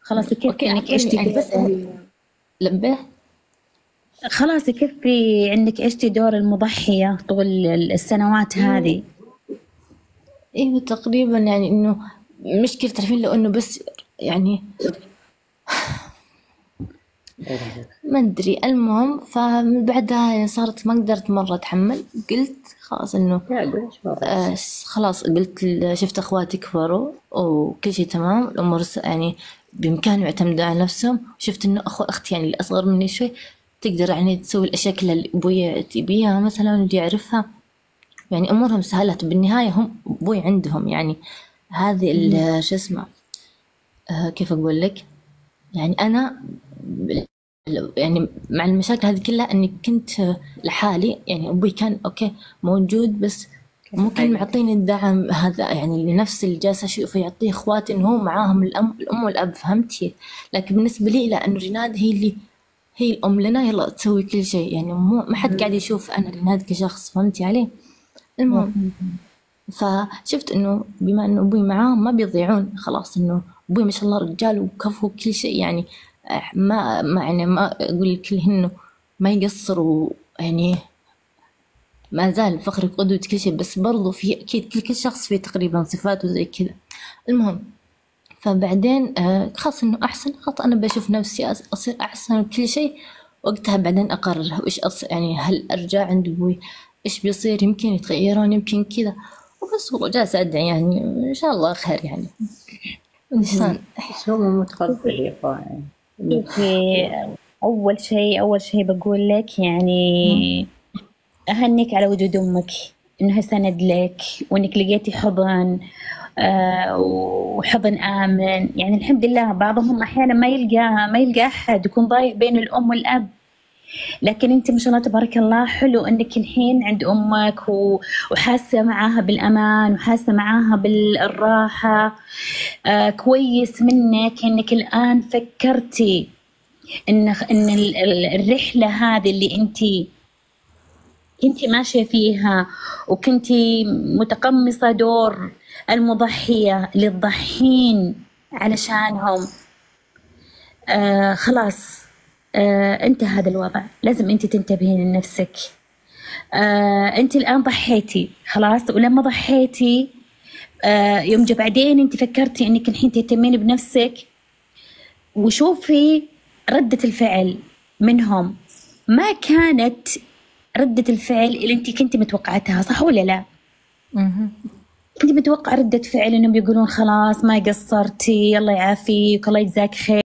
خلاص يكفي اوكي انك عشتي يعني بس لبه. خلاص يكفي انك عشتي دور المضحية طول السنوات هذه. ايوه تقريبا، يعني انه مشكلة تعرفين لو انه بس يعني ما ادري. المهم فمن بعدها يعني صارت ما قدرت مرة اتحمل، قلت خلاص انه خلاص قلت شفت اخواتي كبروا وكل شيء تمام، الامور يعني بامكانهم يعتمدوا على نفسهم. شفت انه اختي يعني اللي اصغر مني شوي تقدر يعني تسوي الاشياء كلها اللي ابوي تبيها مثلا واللي يعرفها، يعني امورهم سهلت بالنهاية. هم ابوي عندهم يعني هذه شو اسمه كيف اقول لك، يعني انا يعني مع المشاكل هذه كلها اني كنت لحالي. يعني ابوي كان اوكي موجود بس مو كان معطيني الدعم هذا يعني لنفس اللي جالسه اشوفه يعطيه اخواتي، انه هو معاهم الام والاب، فهمتي؟ لكن بالنسبه لي لا، انه ريناد هي الام لنا، يلا تسوي كل شيء، يعني مو ما حد قاعد يشوف انا ريناد كشخص، فهمتي علي؟ المهم فشفت انه بما انه ابوي معاهم ما بيضيعون، خلاص انه ابوي ما شاء الله رجال وكفو كل شيء يعني. ما اقول لك انه ما يقصر، ويعني ما زال فخر قدوة كل شيء، بس برضو في اكيد كل شخص فيه تقريبا صفاته زي كذا. المهم فبعدين خلاص انه احسن، خلاص انا بشوف نفسي اصير احسن وكل شيء، وقتها بعدين اقرر وش يعني هل ارجع عند ابوي، ايش بيصير، يمكن يتغيرون يمكن كذا. وبس والله جالسة ادعي يعني ان شاء الله خير يعني الانسان. بس هو مو متقبل يا اخوان. شوفي، أول شيء بقول لك يعني أهنيك على وجود أمك، إنها سند لك وإنك لقيتي حضن وحضن آمن. يعني الحمد لله بعضهم أحيانا ما يلقى أحد، يكون ضايع بين الأم والأب، لكن أنت ما شاء الله تبارك الله حلو إنك الحين عند أمك وحاسة معاها بالأمان وحاسة معاها بالراحة. كويس منك إنك الآن فكرتي إن الرحلة هذه اللي كنتي ماشية فيها وكنتي متقمصة دور المضحية اللي تضحين علشانهم، خلاص انتهى هذا الوضع. لازم انت تنتبهين لنفسك. انت الآن ضحيتي خلاص، ولما ضحيتي يوم جا بعدين انت فكرتي انك الحين تهتمين بنفسك، وشوفي ردة الفعل منهم ما كانت ردة الفعل اللي انت كنتي متوقعتها، صح ولا لا؟ كنت متوقع ردة فعل انهم يقولون خلاص ما قصرتي، الله يعافيك، الله يجزاك خير.